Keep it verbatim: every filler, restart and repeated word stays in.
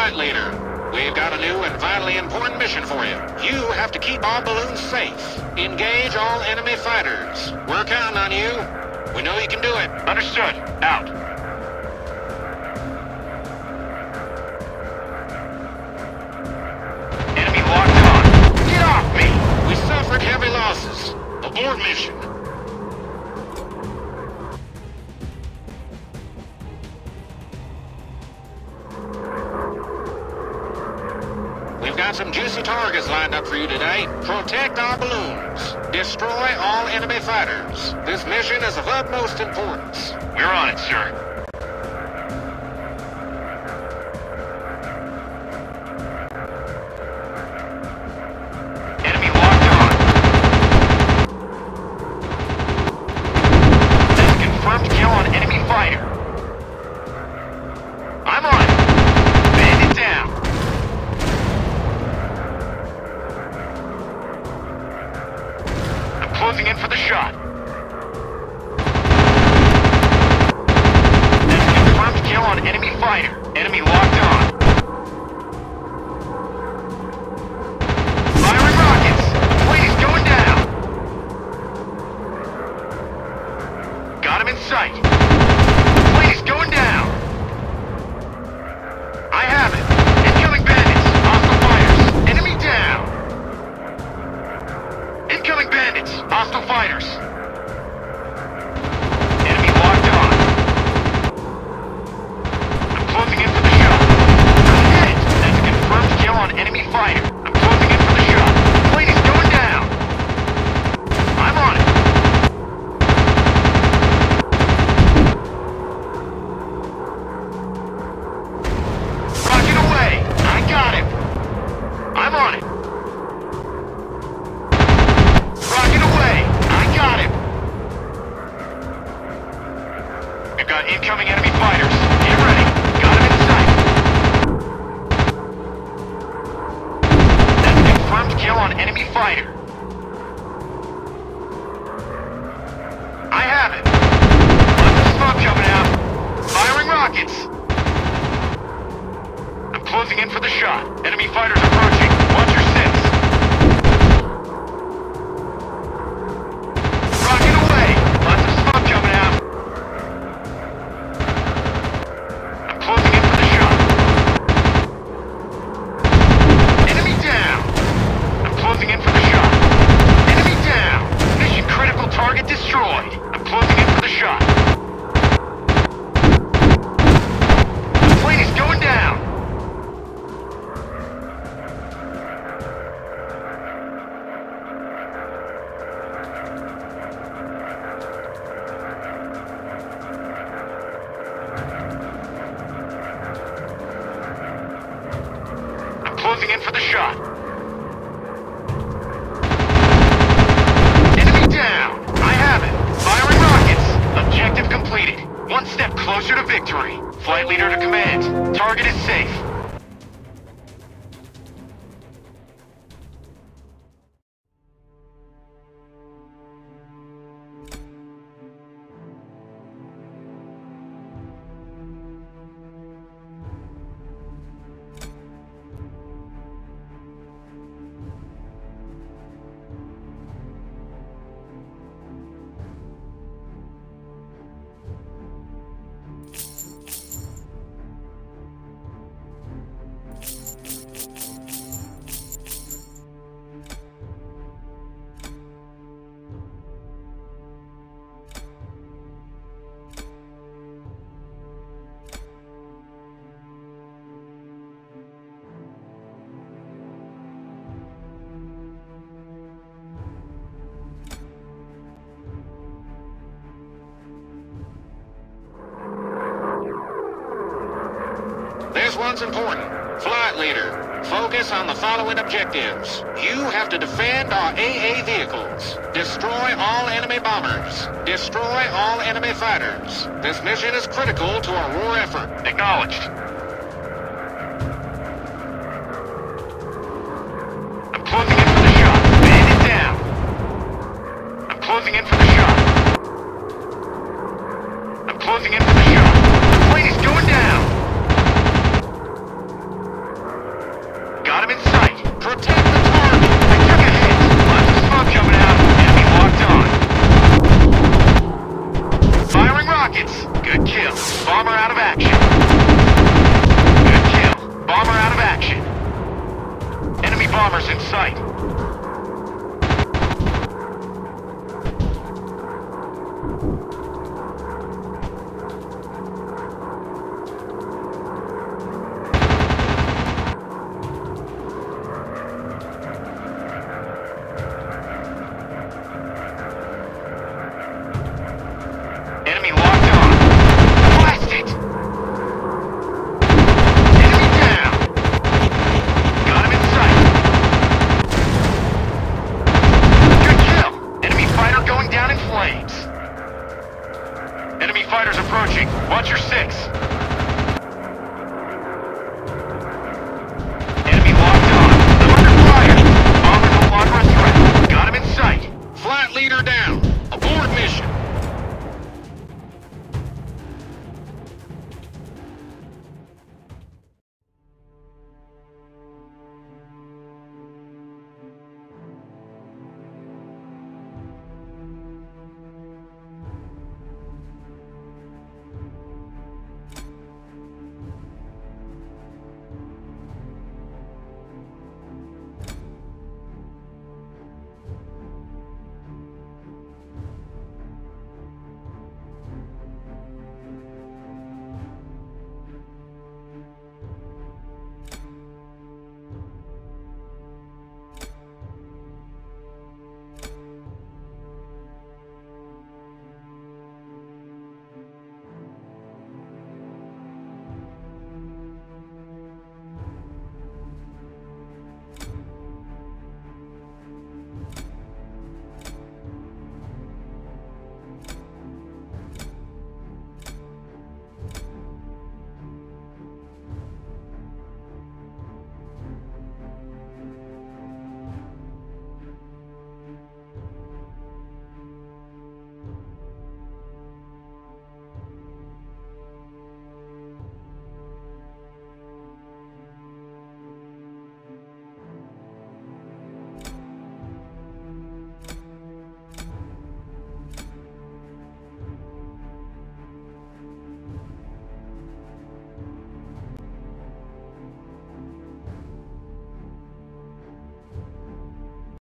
Flight leader, we've got a new and vitally important mission for you. You have to keep our balloons safe. Engage all enemy fighters. We're counting on you. We know you can do it. Understood. Out. Enemy locked on. Get off me! We suffered heavy losses. Abort mission. We've got some juicy targets lined up for you today. Protect our balloons. Destroy all enemy fighters. This mission is of utmost importance. We're on it, sir. Enemy locked on. That's confirmed kill on enemy fighter. I'm on it. Bandit down. Closing in for the shot. That's confirmed kill on enemy fighter. Enemy locked on. Firing rockets. The plane is going down. Got him in sight. The plane is going down. I have it. Incoming bandits. Hostile fighters. Enemy down. Incoming bandits! Hostile fighters! Enemy locked on. I'm closing in for the shot. I'm hit! That's a confirmed kill on enemy fighter. I'm closing in for the shot. The plane is going down! I'm on it! Rocket away! I got him! I'm on it! We've got incoming enemy fighters. Get ready. Got him in sight. That's a confirmed kill on enemy fighter. I have it. Lots of smoke coming out. Firing rockets. I'm closing in for the shot. Enemy fighters approaching. Watch your six. Rocket away. Lots of smoke coming out. Closing in for the shot. Enemy down! Mission critical target destroyed. I'm closing in for the shot. The plane is going down! I'm closing in for the shot. Down! I have it! Firing rockets! Objective completed. One step closer to victory. Flight leader to command. Target is safe. This one's important. Flight leader, focus on the following objectives. You have to defend our A A vehicles. Destroy all enemy bombers. Destroy all enemy fighters. This mission is critical to our war effort. Acknowledged. I'm closing in for the shot. Bandit down. I'm closing in for the shot. I'm closing in for the shot. The plane is going down. Warplanes.